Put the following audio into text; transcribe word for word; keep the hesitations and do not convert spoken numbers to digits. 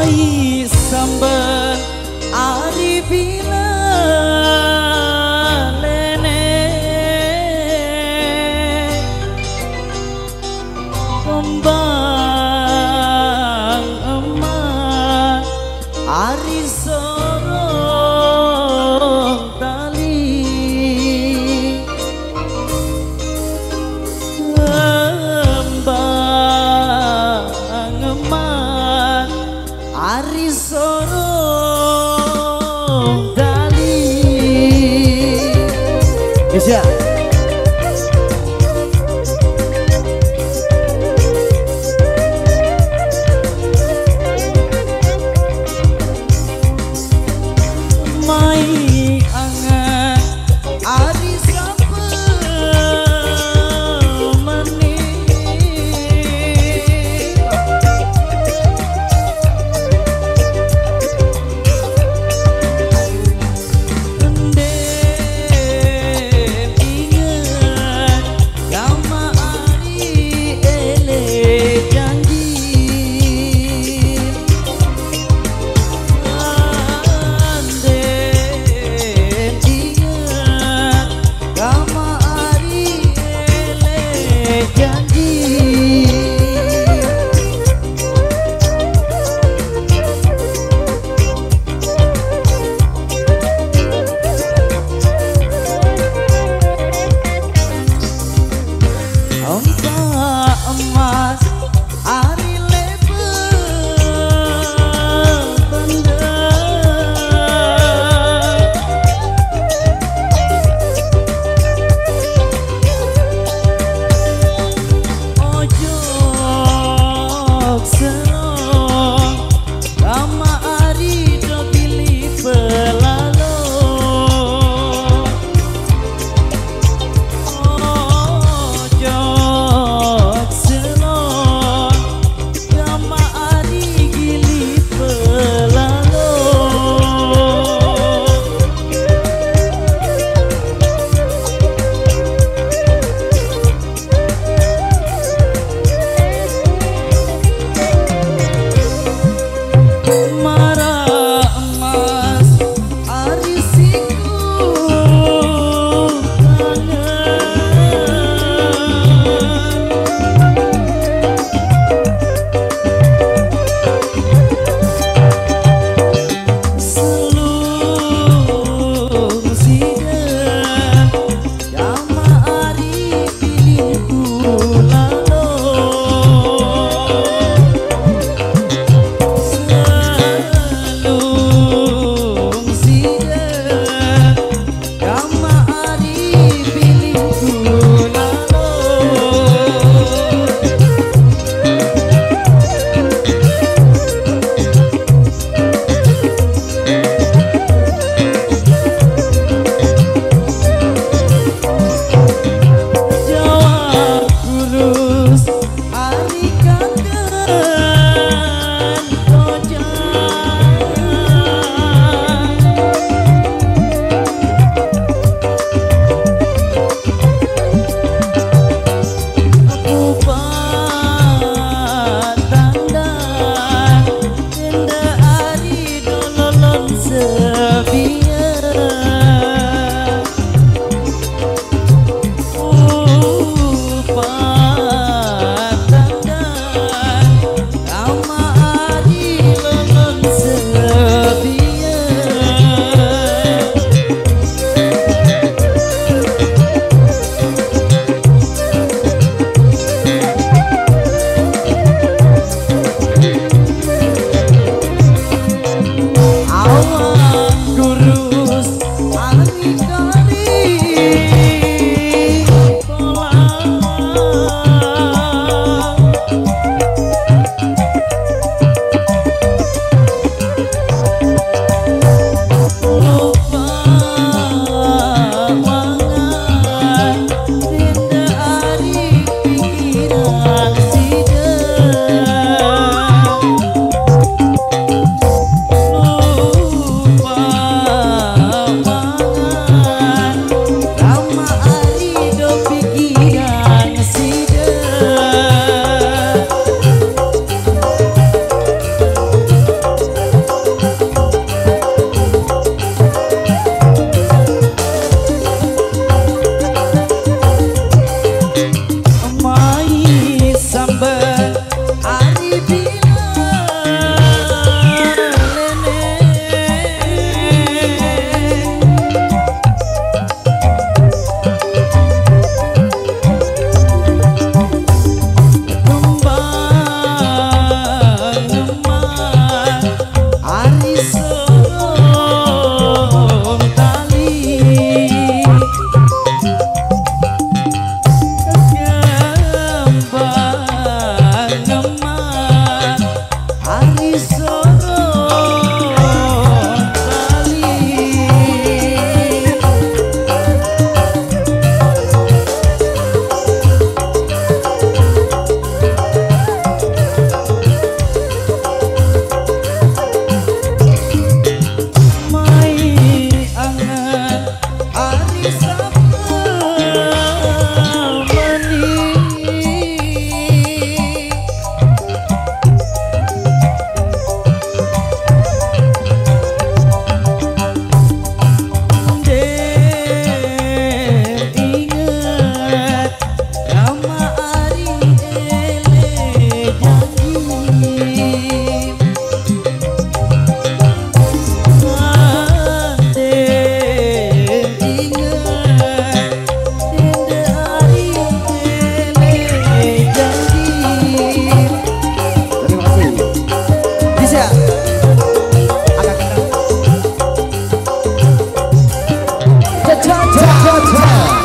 mai sambel ari bila lene kembang emas ari sorong tali kembang emas ari sorong tali. Yes, ya. Mai angan ari sapemeni endem ingat lama ari ele janji emas ari lebel benda ojok serong lama ari do pilih pelalo ojok serong lama ari gili pelalo marah emas ari siku selung sidang jama ari pilihku lalo selung sidang jama ari pilihku lalo jawab kurus ari kangen kupat tandan tenda ari dololon sebiar kupat tandan lama ari lolon sebiar awal Gajah